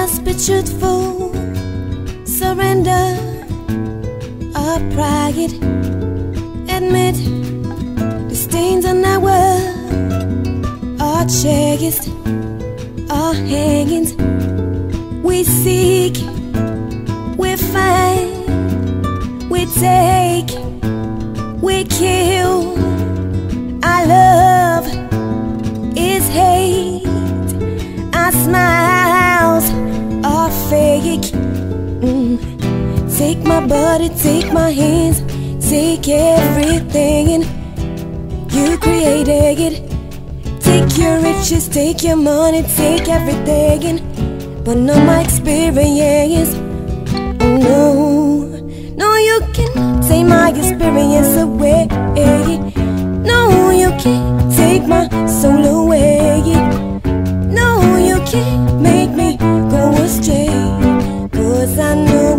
us be truthful, surrender our pride, admit the stains on our world, our cherished, our hangings. We seek, we find, we take, we kill. Our love is hate, our smiles are fake. Take my body, take my hands, take everything and you created it. Take your riches, take your money, take everything and but not my experience. No, no, you can't take my experience away. No, you can't take my soul away. No, you can't make me go astray. 'Cause I know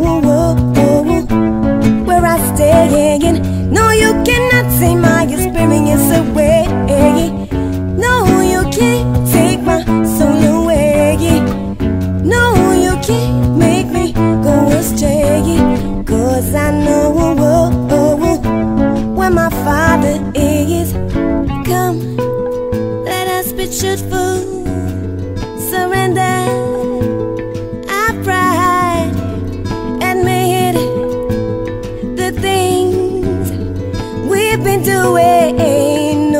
where I stay. No, you cannot take my experience away. No, you can't take my soul away. No, you can't make me go astray. 'Cause I know where my Father is. Come, let us be truthful, surrender our pride, admit the things we've been doing.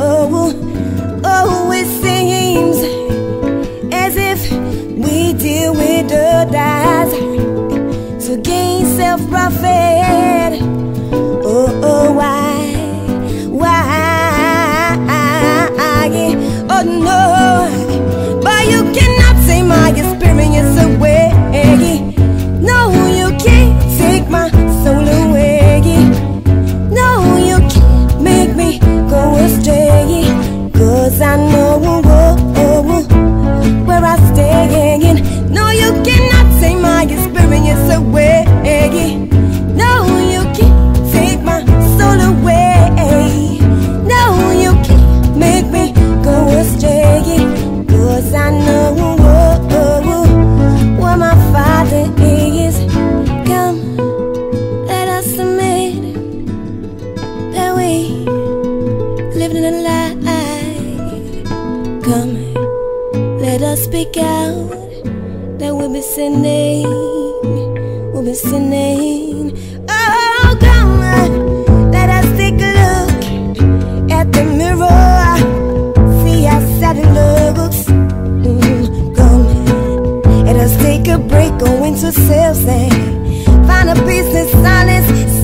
Oh, it seems as if we deal with the dies to gain self-profit. Oh, why? Oh no, but you cannot take my experience away. No, you can't take my soul away. No, you can't make me go astray. 'Cause I know where I stay. No, you cannot take my experience away. No, you can't take my soul away. No, you can't make me go astray. 'Cause I know where my Father is. Come, let us submit that we lived in a lie. Come, let us speak out that we'll be sinning, we'll be sinning. Oh, come, let us take a look at the mirror, see how sad it looks. Come, let us take a break, go into self and find a peace and silence.